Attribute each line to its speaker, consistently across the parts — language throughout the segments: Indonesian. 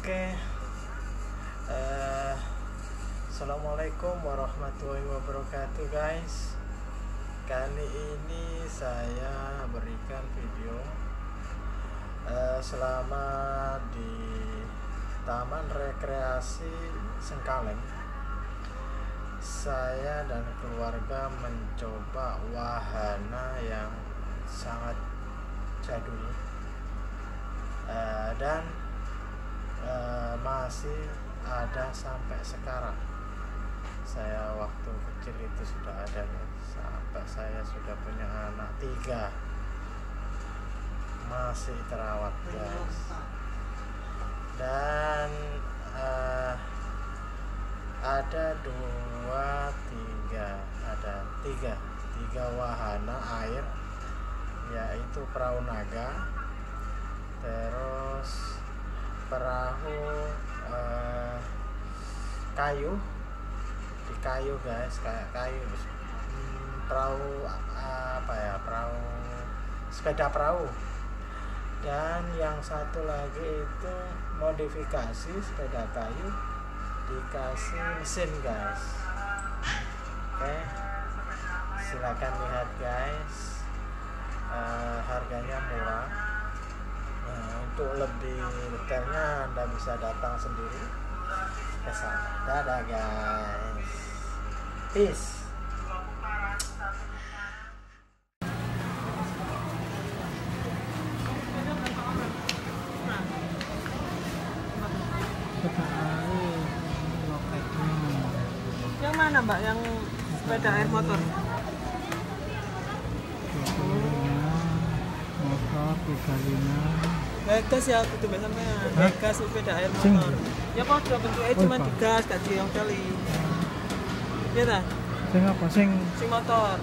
Speaker 1: Oke, Assalamualaikum warahmatullahi wabarakatuh guys. Kali ini saya berikan video selama di Taman Rekreasi Sengkaleng. Saya dan keluarga mencoba wahana yang sangat jadul dan masih ada sampai sekarang. Saya waktu kecil itu sudah ada sampai saya sudah punya anak 3 masih terawat guys. Dan ada 3 wahana air, yaitu perahu naga, terus perahu kayu, di kayu guys, kayak kayu, perahu perahu sepeda perahu, dan yang satu lagi itu modifikasi sepeda kayu dikasih mesin guys. Oke, silakan lihat guys, harganya murah. Untuk lebih detailnya Anda bisa datang sendiri ke sana. Dadah guys, peace.
Speaker 2: Yang mana mbak? Yang sepeda air motor?
Speaker 3: Motor 35.
Speaker 2: Gas ya, itu biasanya gas sepeda air motor. Ya kok bentuknya cuma digas, gak diong kali. Iya tak?
Speaker 3: Sing apa? Sing
Speaker 2: motor.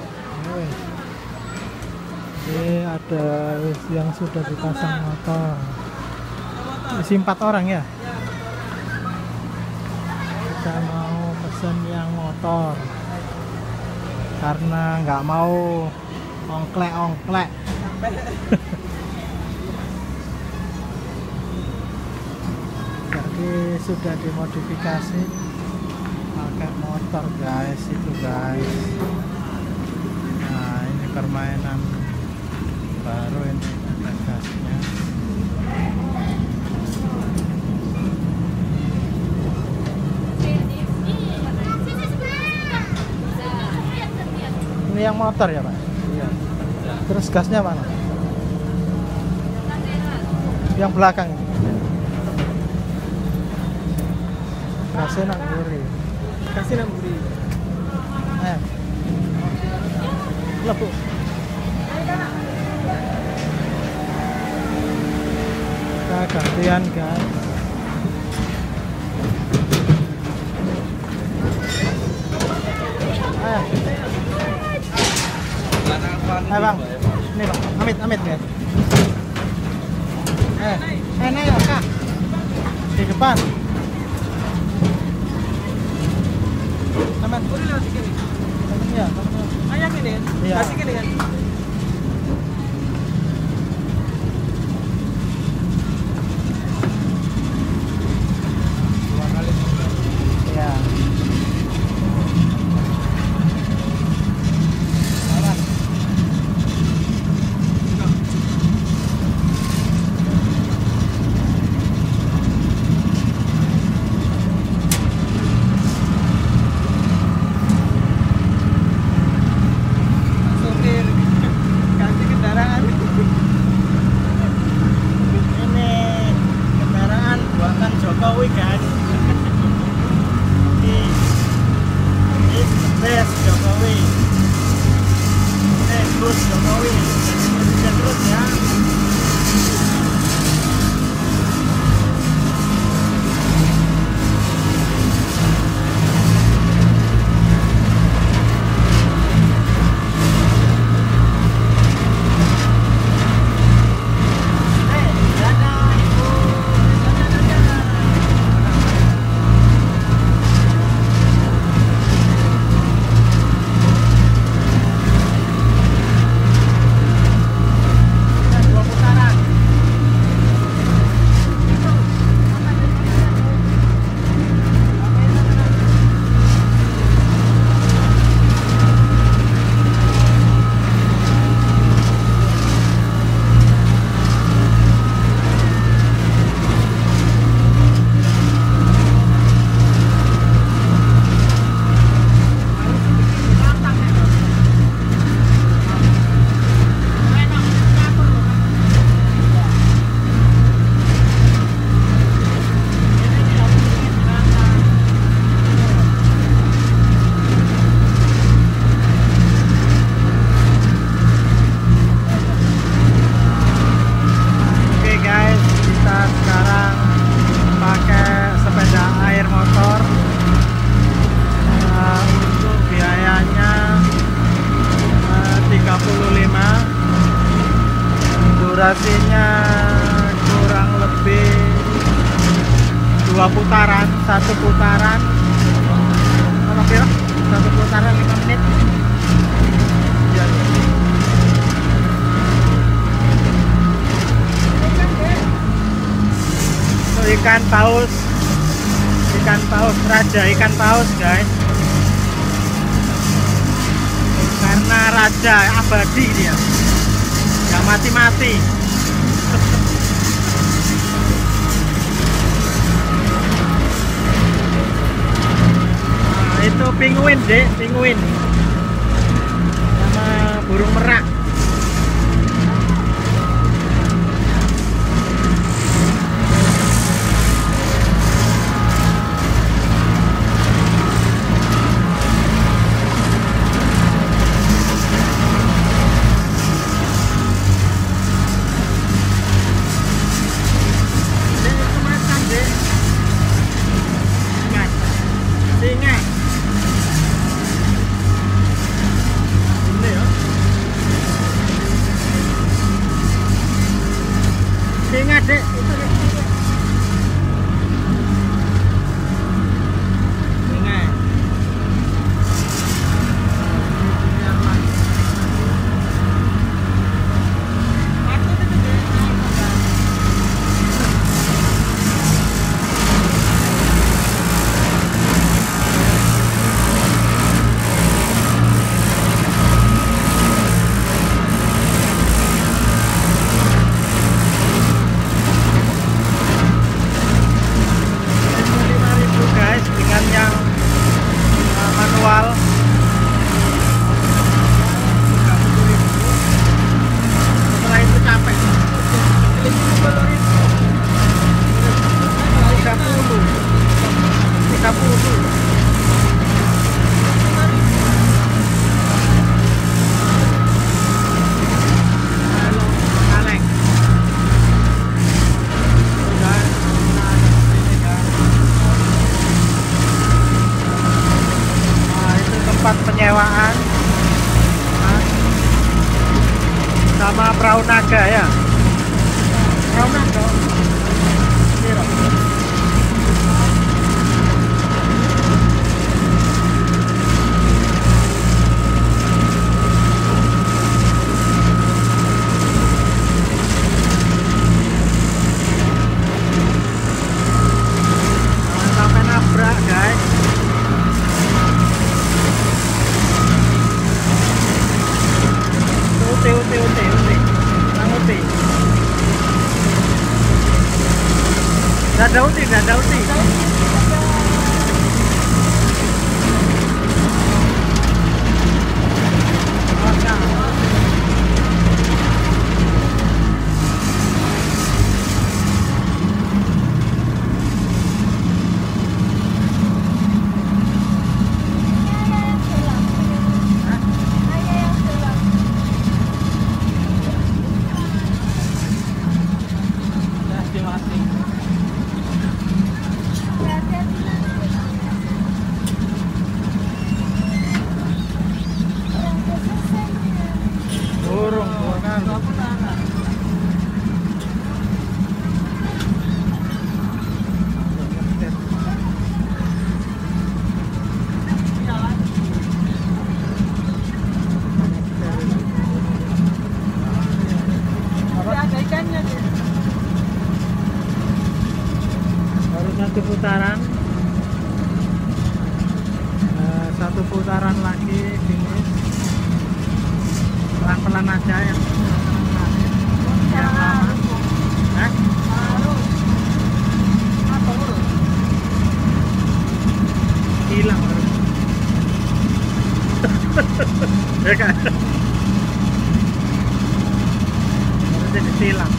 Speaker 3: Ini ada yang sudah dipasang motor. Isi 4 orang ya? Kita mau pesen yang motor karena nggak mau ongklek. Jadi sudah dimodifikasi pakai motor guys, itu guys. Nah, ini permainan baru, ini ada gasnya. Ini yang motor ya Pak? Iya. Terus gasnya mana? Yang belakang ini. Gasnya nang mburi. Lebu. Kita gantian guys. Bang, ini bang, amit guys. Naik ya kak, di depan. Teman,
Speaker 2: Udah lewat sini.
Speaker 3: ya,
Speaker 2: Ayak ini,
Speaker 3: iya.
Speaker 2: kasih gini kan.
Speaker 3: Ya.
Speaker 2: Ganti kendaraan.
Speaker 3: Ini kendaraan buatan Jokowi guys. Ini tes Jokowi. Terus Jokowi. Terus ya. durasinya kurang lebih 2 putaran, 1 putaran berapa ya? 1 putaran 5 menit. Ya, ya. Itu ikan paus, raja ikan paus guys, karena raja abadi dia, nggak mati-mati. Nah, itu penguin dek, penguin sama burung merak. Singa. Ini ya. Singa dek, itu dek. Singa. Manual setelah itu capek 30. Tempat penyewaan sama perahu naga ya, perahu naga. Jangan sampai nabrak guys. Ute. Nggak ada uti. Baru 1 putaran, 1 putaran lagi finish. Pelan-pelan aja yang lama. Hilang baru. Ya kan? Baru jadi hilang.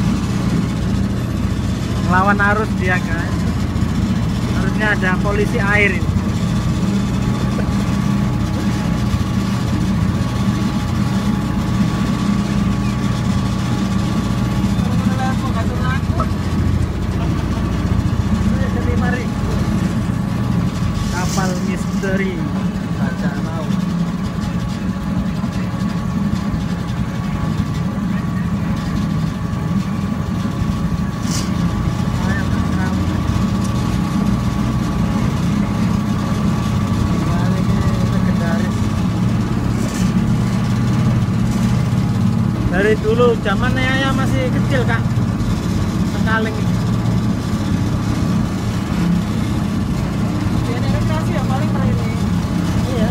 Speaker 3: Melawan arus dia guys. Harusnya ada polisi air ini. Kapal misteri bajak laut. dari dulu zaman Ayah masih kecil kak, Tengkaling ini.
Speaker 2: Ini rekreasi ya paling per ini.
Speaker 3: Iya.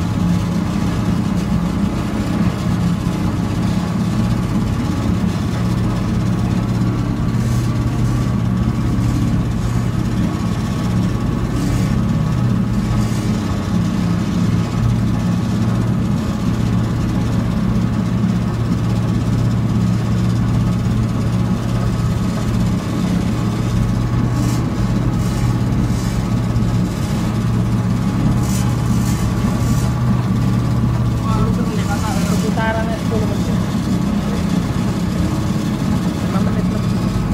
Speaker 3: Putaran 10 menit. 5 menit lebih.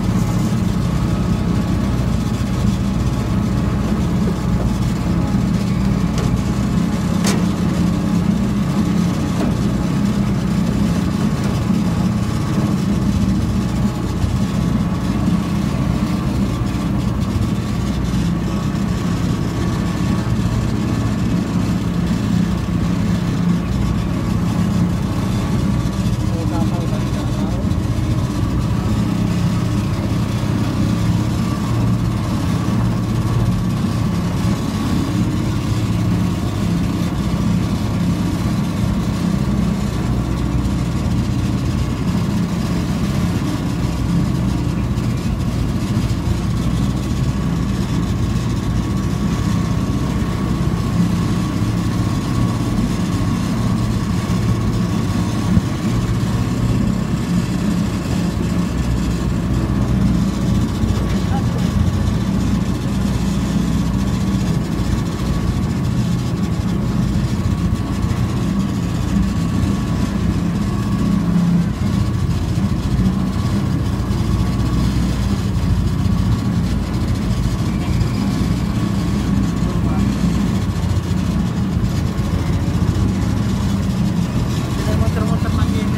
Speaker 3: Muter-muter lagi ini.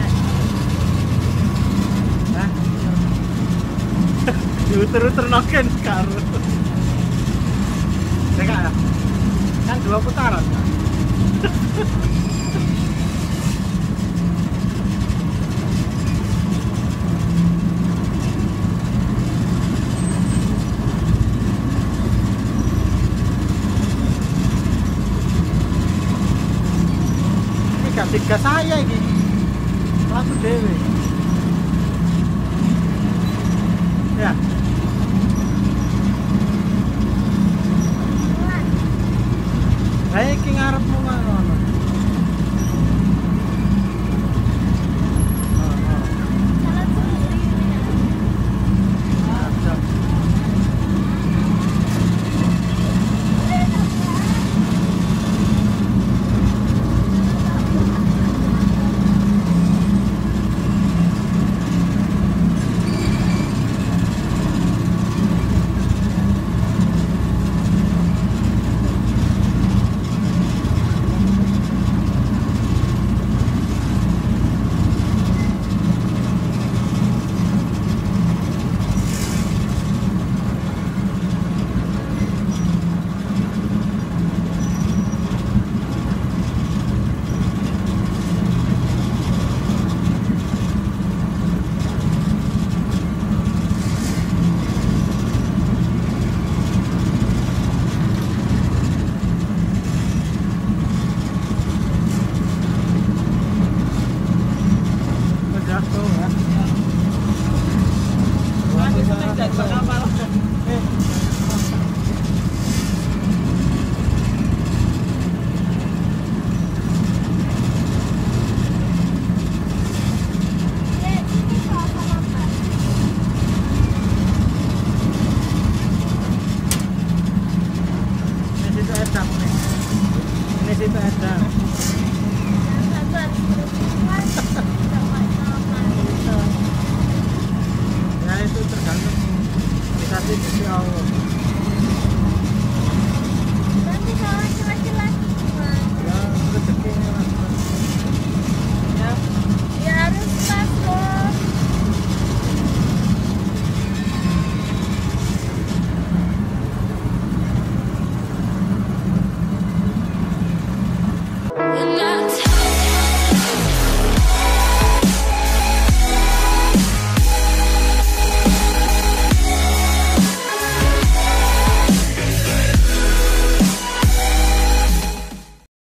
Speaker 3: Hah? Diuter-uter noken sekarang. Ya kak, kan 2 putaran kak. Ini gak tiga saya ini. Laku dewe. Ya. Saya iki ngarepmu ngono. Nanti kalau laki-laki ya rezeki